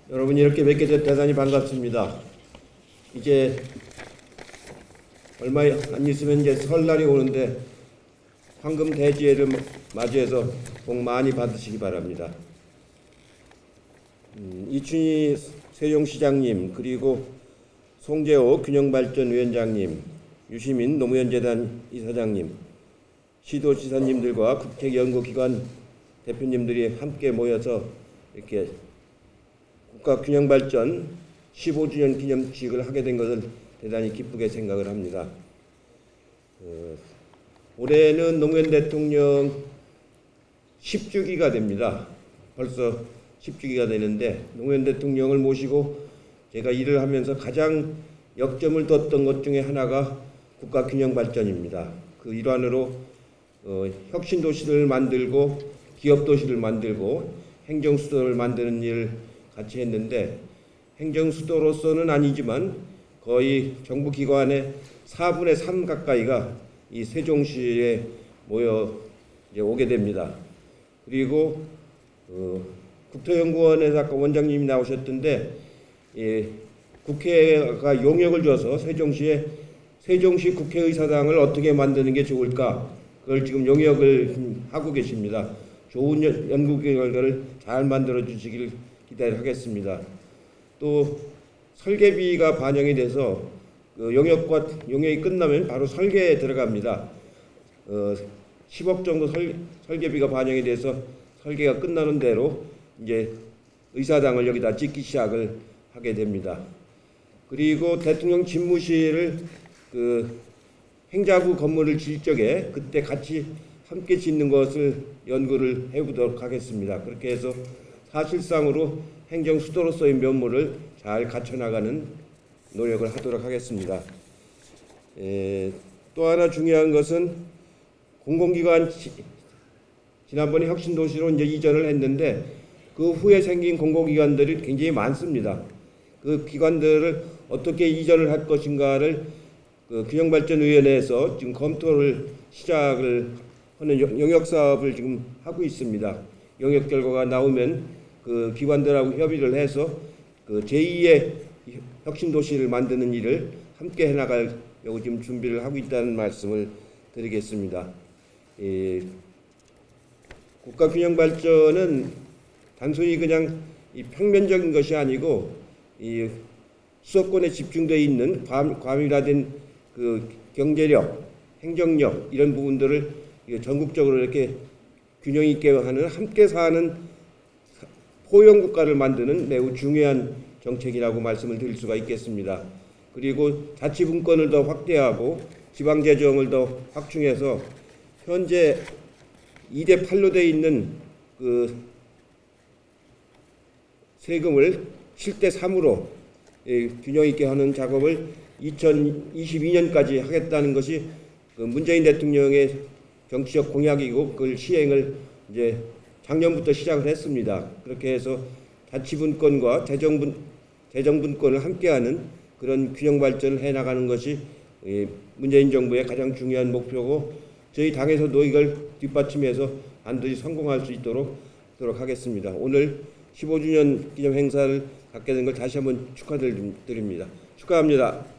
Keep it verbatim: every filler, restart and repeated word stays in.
여러분 이렇게 뵙게 돼 대단히 반갑습니다. 이제 얼마 안 있으면 이제 설날이 오는데 황금 대지해를 맞이해서 복 많이 받으시기 바랍니다. 음, 이춘희 세종시장님, 그리고 송재호 균형발전위원장님, 유시민 노무현재단 이사장님, 시도지사님들과 국책연구기관 대표님들이 함께 모여서 이렇게 국가균형발전 십오 주년 기념식을 하게 된 것을 대단히 기쁘게 생각을 합니다. 어, 올해는 노무현 대통령 십 주기가 됩니다. 벌써 십 주기가 되는데 노무현 대통령을 모시고 제가 일을 하면서 가장 역점을 뒀던 것 중에 하나가 국가균형발전입니다. 그 일환으로 어, 혁신도시를 만들고 기업도시를 만들고 행정수도를 만드는 일을 같이 했는데, 행정수도로서는 아니지만 거의 정부기관의 사분의 삼 가까이가 이 세종시에 모여 이제 오게 됩니다. 그리고 어, 국토연구원에서 아까 원장님이 나오셨던데, 예, 국회가 용역을 줘서 세종시에 세종시 국회의사당을 어떻게 만드는 게 좋을까, 그걸 지금 용역을 하고 계십니다. 좋은 연구 결과를 잘 만들어 주시길 기대하겠습니다. 또 설계비가 반영이 돼서 그 용역과 용역이 끝나면 바로 설계에 들어갑니다. 어, 십억 정도 설, 설계비가 반영이 돼서 설계가 끝나는 대로 이제 의사당을 여기다 짓기 시작을 하게 됩니다. 그리고 대통령 집무실을 그 행자부 건물을 질 적에 그때 같이 함께 짓는 것을 연구를 해보도록 하겠습니다. 그렇게 해서 사실상으로 행정수도로서의 면모를 잘 갖춰나가는 노력을 하도록 하겠습니다. 에, 또 하나 중요한 것은 공공기관, 지난번에 혁신도시로 이제 이전을 했는데 그 후에 생긴 공공기관들이 굉장히 많습니다. 그 기관들을 어떻게 이전을 할 것인가를 그 균형발전위원회에서 지금 검토를 시작을 하는 영역사업을 지금 하고 있습니다. 영역 결과가 나오면 그 기관들하고 협의를 해서 그 제이의 혁신도시를 만드는 일을 함께 해나가려고 지금 준비를 하고 있다는 말씀을 드리겠습니다. 예, 국가균형발전은 단순히 그냥 이 평면적인 것이 아니고 이 수도권에 집중되어 있는 과, 과밀화된 그 경제력, 행정력 이런 부분들을 전국적으로 이렇게 균형 있게 하는, 함께 사는 포용국가를 만드는 매우 중요한 정책이라고 말씀을 드릴 수가 있겠습니다. 그리고 자치분권을 더 확대하고 지방재정을 더 확충해서 현재 이 대 팔로 되어 있는 그 세금을 칠 대 삼으로 균형 있게 하는 작업을 이천이십이 년까지 하겠다는 것이 그 문재인 대통령의 정치적 공약이고 그걸 시행을 이제 작년부터 시작을 했습니다. 그렇게 해서 자치분권과 재정분, 재정분권을 함께하는 그런 균형 발전을 해나가는 것이 문재인 정부의 가장 중요한 목표고, 저희 당에서도 이걸 뒷받침해서 반드시 성공할 수 있도록 하도록 하겠습니다. 오늘 십오 주년 기념 행사를 갖게 된 걸 다시 한번 축하드립니다. 축하합니다.